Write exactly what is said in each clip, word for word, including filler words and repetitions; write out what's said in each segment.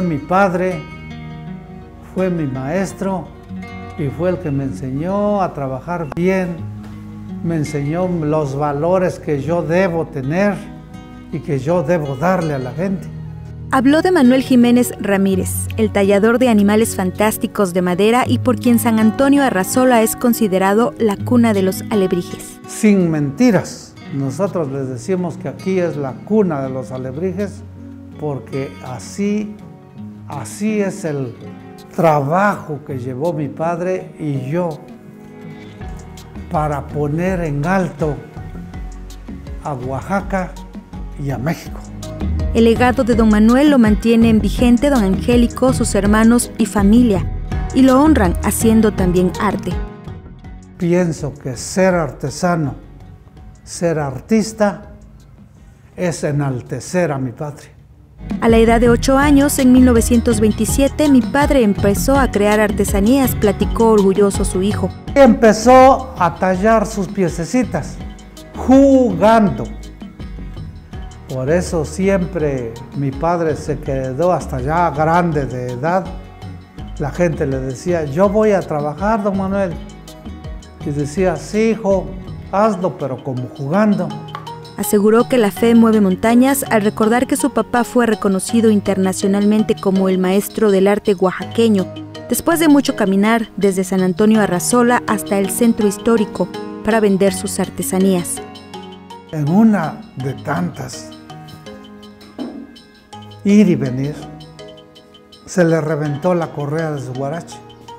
fue mi padre, fue mi maestro y fue el que me enseñó a trabajar bien, me enseñó los valores que yo debo tener y que yo debo darle a la gente. Habló de Manuel Jiménez Ramírez, el tallador de animales fantásticos de madera y por quien San Antonio Arrazola es considerado la cuna de los alebrijes. Sin mentiras, nosotros les decimos que aquí es la cuna de los alebrijes porque así, así es el trabajo que llevó mi padre y yo para poner en alto a Oaxaca y a México. El legado de don Manuel lo mantienen vigente don Angélico, sus hermanos y familia, y lo honran haciendo también arte. Pienso que ser artesano, ser artista, es enaltecer a mi padre. A la edad de ocho años, en mil novecientos veintisiete, mi padre empezó a crear artesanías, platicó orgulloso su hijo. Empezó a tallar sus piececitas, jugando. Por eso siempre mi padre se quedó hasta ya grande de edad. La gente le decía, yo voy a trabajar, don Manuel. Y decía, sí, hijo, hazlo, pero como jugando. Aseguró que la fe mueve montañas al recordar que su papá fue reconocido internacionalmente como el maestro del arte oaxaqueño, después de mucho caminar desde San Antonio Arrazola hasta el centro histórico para vender sus artesanías. En una de tantas, ir y venir, se le reventó la correa de su guarache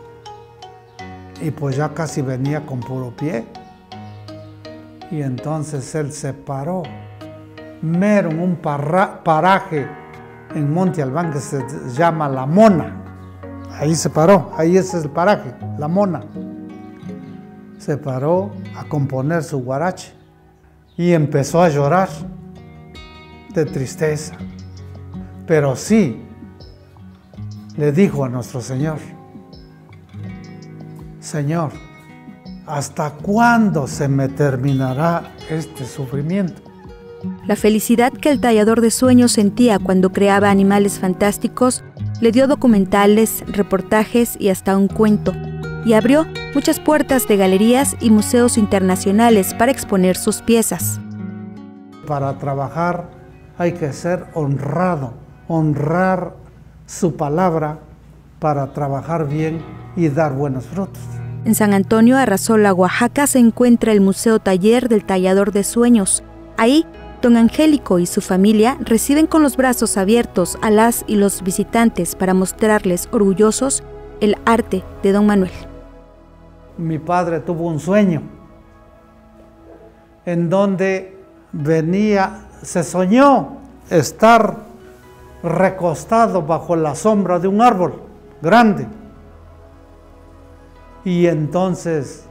y pues ya casi venía con puro pie. Y entonces él se paró, mero en un parra, paraje en Monte Albán que se llama La Mona. Ahí se paró, ahí ese es el paraje, La Mona. Se paró a componer su guarache y empezó a llorar de tristeza. Pero sí, le dijo a nuestro Señor, Señor, ¿hasta cuándo se me terminará este sufrimiento? La felicidad que el tallador de sueños sentía cuando creaba animales fantásticos le dio documentales, reportajes y hasta un cuento, y abrió muchas puertas de galerías y museos internacionales para exponer sus piezas. Para trabajar hay que ser honrado, honrar su palabra para trabajar bien y dar buenos frutos. En San Antonio Arrazola, Oaxaca, se encuentra el Museo Taller del Tallador de Sueños. Ahí, don Angélico y su familia reciben con los brazos abiertos a las y los visitantes para mostrarles orgullosos el arte de don Manuel. Mi padre tuvo un sueño en donde venía, se soñó estar recostado bajo la sombra de un árbol grande. Y entonces,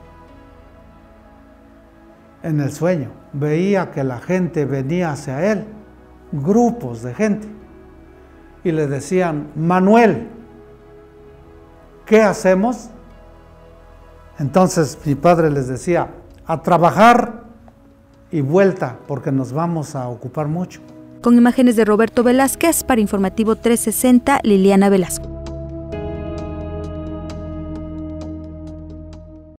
en el sueño, veía que la gente venía hacia él, grupos de gente, y le decían, Manuel, ¿qué hacemos? Entonces mi padre les decía, a trabajar y vuelta, porque nos vamos a ocupar mucho. Con imágenes de Roberto Velázquez, para Informativo trescientos sesenta, Liliana Velasco.